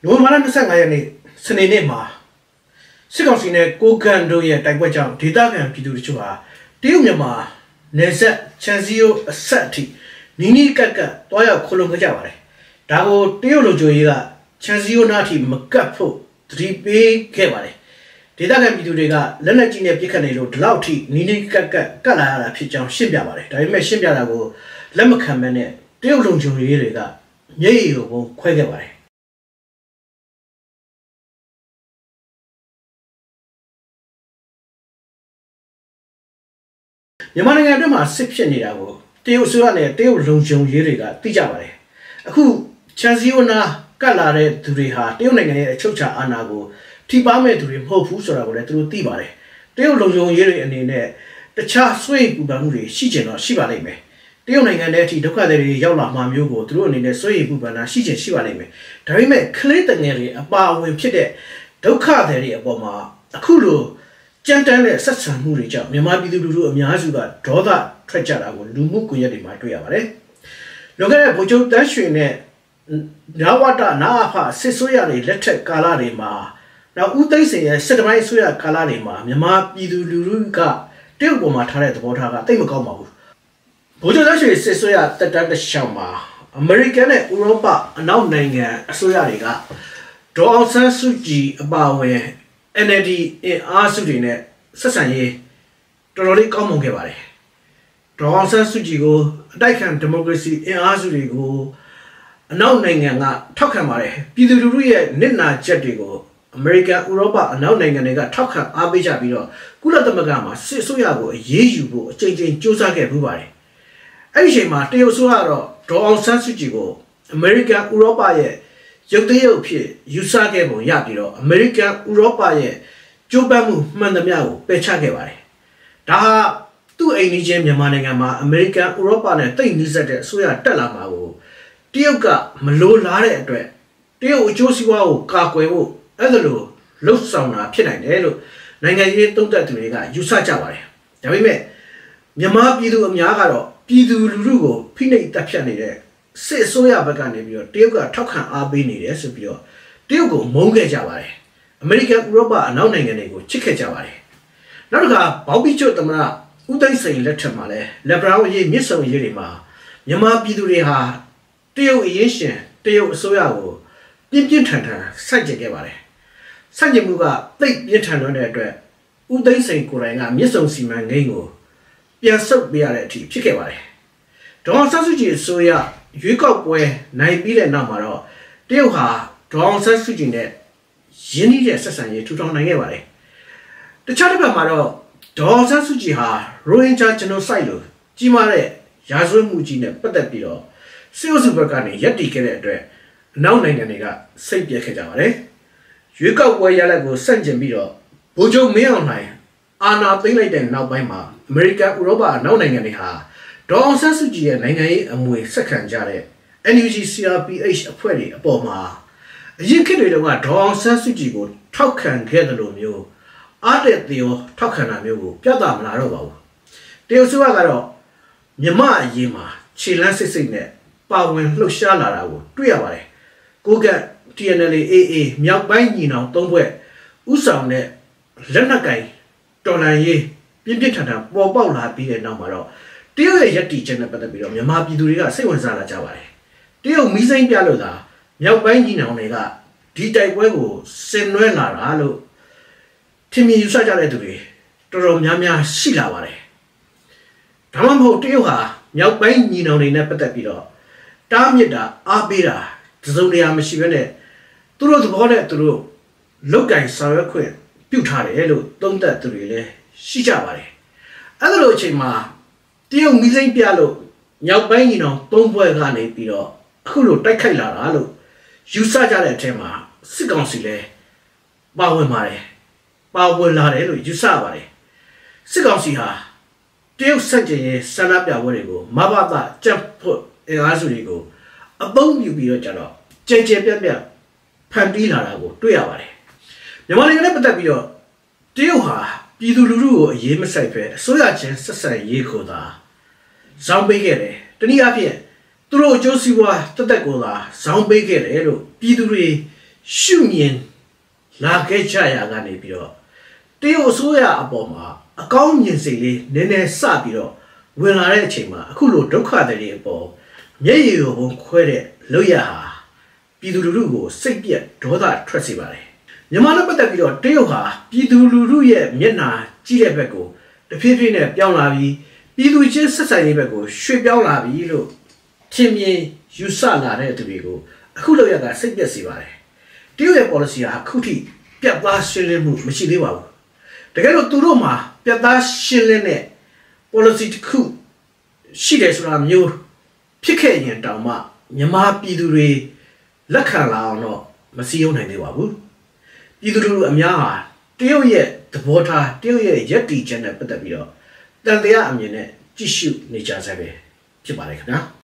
နိုဝင်ဘာလ25ရက်နေ့စနေနေ့မှာစစ်ကောင်စီနဲ့ကိုကန်တို့ရဲ့တိုက်ပွဲကြောင့်ဒေသခံပြည်သူတို့ဟာတရုတ်မြန်မာနယ်စပ်ချန်စီယိုအဆက်အထိနီးနီးကပ်ကပ်တွားရောက်ခိုးလုံခဲ့ကြပါတယ်။ဒါကိုတရုတ်လူမျိုးကြီးကချန်စီယိုနာထိမကပ်ဖို့တတိပေးခဲ့ပါတယ်။ဒေသခံပြည်သူတွေကလက်နက်ကြီးနဲ့ပစ်ခတ်နေလို့ဒီလောက်ထိနီးနီးကပ်ကပ်ကတ်လာရတာဖြစ်ကြောင်းရှင်းပြပါတယ်။ဒါပေမဲ့ရှင်းပြတာကိုလက်မခံမနဲ့တရုတ်လူမျိုးကြီးတွေကမျက်ရည်ကိုခွဲခဲ့ပါတယ်။မြန်မာနိုင်ငံအတွင်းမှာစစ်ဖြစ်နေတာကိုတရုတ်ဆိုရနဲ့တရုတ်လုံခြုံရေးတွေကသိကြပါတယ်အခုချန်စီယိုနာကတ်လာတဲ့သူတွေဟာတရုတ်နိုင်ငံရဲ့အချုပ်အခြာအာဏာကိုထိပါမဲ့သူတွေမဟုတ်ဘူးဆိုတာကိုလည်းသူတို့သိပါတယ်တရုတ်လုံခြုံရေးတွေအနေနဲ့တခြားဆွေးပူပန်မှုတွေရှိကျင်တော့ရှိပါလိမ့်မယ်တရုတ်နိုင်ငံထဲအထိဒုက္ခသည်တွေရောက်လာမှမျိုးကိုသူတို့အနေနဲ့ဆွေးပူပန်တာရှိကျင်ရှိပါလိမ့်မယ်ဒါပေမဲ့ကလေးတငယ်တွေအပါအဝင်ဖြစ်တဲ့ဒုက္ခသည်တွေအပေါ်မှာအခုလိုကြမ်းတမ်းတဲ့ဆက်ဆံမှုတွေကြောင့်မြန်မာပြည်သူလူထုအများစုကဒေါသထွက်ကြတာကိုလူမှုကွန်ရက်တွေမှာတွေ့ရပါတယ်။လွန်ခဲ့တဲ့ဗိုလ်ချုပ်တန်းရွှေနဲ့နဝတနာအဖစစ်ဆိုးရတွေလက်ထက်ကာလတွေမှာနောက်ဦးသိန်းစိန်ရဲ့စစ်တပိုင်းဆိုးရကာလတွေမှာမြန်မာပြည်သူလူထုကတရုတ်ပေါ်မှာထားတဲ့သဘောထားကတိတ်မကောင်းပါဘူး။ဗိုလ်ချုပ်တန်းရွှေစစ်ဆိုးရတက်တန်းတစ်ချောင်းမှာအမေရိကန်နဲ့ဥရောပအနောက်နိုင်ငံအစိုးရတွေကဒေါ်အောင်ဆန်းစုကြည်အပါအဝင်NLD အားစုတွေနဲ့ဆက်ဆံရေးတော်တော်လေးကောင်းမွန်ခဲ့ပါတယ်။ဒေါ်အောင်ဆန်းစုကြည်ကိုအတိုက်ခံဒီမိုကရေစီအားစုတွေကိုအနောက်နိုင်ငံကထောက်ခံပါတယ်။ပြည်သူလူထုရဲ့နစ်နာချက်တွေကိုအမေရိကန်ဥရောပအနောက်နိုင်ငံတွေကထောက်ခံအားပေးကြပြီးတော့ကုလသမဂ္ဂမှာစစ်အစိုးရကိုအရေးယူဖို့အကြိမ်ကြိမ်စ조사ခဲ့ပူပါတယ်။အဲ့ဒီအချိန်မှာတရုတ်ဆိုကတော့ဒေါ်အောင်ဆန်းစုကြည်ကိုအမေရိကန်ဥရောပရဲ့ရုပ်သေးရုပ်ဖြစ်ယူဆခဲ့ပုံရပြီးတော့အမေရိကန်ဥရောပရဲ့ကြိုးပမ်းမှုမှန်သမျှကိုပယ်ချခဲ့ပါတယ်။ဒါဟာသူ့အိမ်နီးချင်းမြန်မာနိုင်ငံမှာအမေရိကန်ဥရောပနဲ့တိတ်နီးစပ်တဲ့အစိုးရတက်လာမှာကိုတရုတ်ကမလိုလားတဲ့အတွက်တရုတ်အကျိုးစီးပွားကိုကာကွယ်ဖို့အဲ့ဒါလိုလှုပ်ဆောင်တာဖြစ်နိုင်တယ်လို့နိုင်ငံရေးသုံးသပ်သူတွေကယူဆကြပါတယ်။ဒါပေမဲ့မြန်မာပြည်သူအများကတော့ပြည်သူလူထုကိုဖိနှိပ်တပ်ဖြတ်နေတဲ့စစ်အစိုးရဘက်ကနေပြီးတော့တရုတ်ကထောက်ခံအားပေးနေတယ်ဆိုပြီးတော့တရုတ်ကိုမုန်းခဲ့ကြပါတယ်အမေရိကန်ဥရောပအနောက်နိုင်ငံတွေကိုချစ်ခဲ့ကြပါတယ်နောက်တစ်ခါဘောက်ဘီချွတ်သမ္မတဦးသိန်းစိန်လက်ထက်မှာလည်းလက်ဘရာရေးမြစ်ဆုံရေးတွေမှာမြန်မာပြည်သူတွေဟာတရုတ်အရေးရှင်တရုတ်အစိုးရကိုပြင်းပြင်းထန်ထန်စိုက်ကြခဲ့ပါတယ်စိုက်ကြမှုကသိပ်ပြင်းထန်တဲ့အတွက်ဦးသိန်းစိန်ကိုယ်တိုင်ကမြစ်ဆုံစီမံကိန်းကိုပြန်ဆုတ်ပေးရတဲ့အထိဖြစ်ခဲ့ပါတယ်ဒေါ်အောင်ဆန်းစုကြည်အစိုးရရွေးကောက်ပွဲနိုင်ပြီးတဲ့နောက်မှာတော့တရုတ်ဟာဒေါ်အောင်ဆန်းစုကြည်နဲ့ရင်းနှီးတဲ့ဆက်ဆံရေးထူထောင်နိုင်ခဲ့ပါတယ်။တခြားတစ်ဖက်မှာတော့ဒေါ်အောင်ဆန်းစုကြည်ဟာရိုဟင်ဂျာဂျနိုဆိုက်လို့ကြီးမားတဲ့ရာဇဝတ်မှုကြီးနဲ့ပတ်သက်ပြီးတော့စစ်အုပ်စုဘက်ကနေရပ်တည်ခဲ့တဲ့အတွက်အနောက်နိုင်ငံတွေကစိတ်ပြက်ခဲ့ကြပါတယ်။ရွေးကောက်ပွဲရလဒ်ကိုဆန့်ကျင်ပြီးတော့ဗိုလ်ချုပ်မင်းအောင်လှိုင်အာဏာသိမ်းလိုက်တဲ့နောက်ပိုင်းမှာအမေရိကန်ဥရောပအနောက်နိုင်ငံတွေဟာဒေါ်အောင်ဆန်းစုကြည်ရဲ့နိုင်ငံရေးအမွေဆက်ခံကြတဲ့ NUG CRPH အဖွဲ့တွေအပေါ်မှာအရင်ခေတ်တွေတုန်းကဒေါ်အောင်ဆန်းစုကြည်ကိုထောက်ခံခဲ့တယ်လို့မျိုးအားတဲ့သေးထောက်ခံတာမျိုးကိုပြသမလာတော့ပါဘူးတရုတ်ဆိုကတော့မြမအရေးမှာခြေလန်းစစ်စစ်နဲ့ပါဝင်လှုပ်ရှားလာတာကိုတွေ့ရပါတယ်ကိုက TNL AA မြောက်ပိုင်းညီနောင်၃ဘွဲ့ဥဆောင်တဲ့လက်နက်ကင်တော်လှန်ရေးပြင်းပြထန်ထန်ပေါ်ပေါက်လာပြီးတဲ့နောက်မှာတော့တရုတ်ရဲ့ယက်တီချက်နဲ့ပတ်သက်ပြီးတော့မြန်မာပြည်သူတွေကစိတ်ဝင်စားလာကြပါတယ်တရုတ်မီးစိမ်းပြလို့သာမြောက်ပိုင်းညီနောင်တွေကဒီတိုက်ပွဲကိုဆင်နွှဲလာတာလို့ထင်မြင်ယူဆကြတဲ့သူတွေတော်တော်များများရှိလာပါတယ်ဒါမှမဟုတ်တရုတ်ဟာမြောက်ပိုင်းညီနောင်တွေနဲ့ပတ်သက်ပြီးတော့တားမြစ်တာအားပေးတာတစုံတရာမရှိဘဲနဲ့သူတို့သဘောနဲ့သူတို့လုတ်ကင်ဆောင်ရွက်ခွင့်ပြုထားတယ်လို့သုံးသပ်သူတွေလည်းရှိကြပါတယ်အဲ့လိုအချိန်မှာတရုတ်မီးစိမ်းပြလို့မြောက်ပိုင်းညီနောင်၃ဘွဲ့ကနေပြီးတော့အခုလိုတိုက်ခိုက်လာတာလို့ယူဆကြတဲ့အထက်မှာစစ်ကောင်စီလည်းပါဝင်ပါတယ်ပါဝင်လာတယ်လို့ယူဆပါတယ်စစ်ကောင်စီဟာတရုတ်စက်ကျင်ရဲ့ဆန္ဒပြပွဲတွေကိုမဘာသာကြက်ဖို့အင်အားစုတွေကိုအပုံးယူပြီးတော့ကျတော့ကြဲကြဲပြတ်ပြတ်ဖန်တီးလာတာကိုတွေ့ရပါတယ်မြန်မာနိုင်ငံနဲ့ပတ်သက်ပြီးတော့တရုတ်ဟာပြည်သူလူထုကိုအရေးမဆိုင်ပဲအစိုးရချင်းဆက်ဆံရေးကိုသာဇောင်းပေးခဲ့တယ်တနည်းအားဖြင့်သူတို့အကျိုးစီးပွားတက်တက်ကိုသာဇောင်းပေးခဲ့တယ်လို့ပြည်သူတွေရှုမြင်လာခဲ့ကြရကနေပြီးတော့တရုတ်အစိုးရအပေါ်မှာအကောင်းမြင်စိတ်လေးနည်းနည်းစပြီးတော့ဝင်လာတဲ့အချိန်မှာအခုလိုဒုက္ခတွေအပေါ်မျက်ရည်ကိုခွဲတဲ့လွတ်ရဟာပြည်သူလူထုကိုစိတ်ပြက်ဒေါသထွက်စေပါတယ်မြန်မာနဲ့ပတ်သက်ပြီးတော့တရုတ်ဟာပြည်သူလူထုရဲ့မျက်နှာကြည့်တဲ့ဘက်ကိုတဖြည်းဖြည်းနဲ့ပြောင်းလာပြီးပြည်သူချင်းဆက်ဆံရေးဘက်ကိုရွှေ့ပြောင်းလာပြီလို့ထင်မြင်ယူဆလာတဲ့သူတွေကိုအခုလောက်ရကစိတ်ပြက်စေပါတယ်တရုတ်ရဲ့ policy ဟာအခုထိပြတ်သားရှင်းလင်းမှုမရှိသေးပါဘူးတကယ်လို့သူတို့မှာပြတ်သားရှင်းလင်းတဲ့ policy တစ်ခုရှိတယ်ဆိုတာမျိုးဖြစ်ခဲ့ရင်တောင်မှမြန်မာပြည်သူတွေလက်ခံလာအောင်တော့မစည်းရုံးနိုင်သေးပါဘူးပြည်သူလူထုအများဟာတရုတ်ရဲ့သဘောထားတရုတ်ရဲ့ယက်တီချက်နဲ့ပတ်သက်ပြီးတော့တန်တရားအမြင်နဲ့ကြည့်ရှုနေကြဆဲပဲဖြစ်ပါတယ်ခင်ဗျာ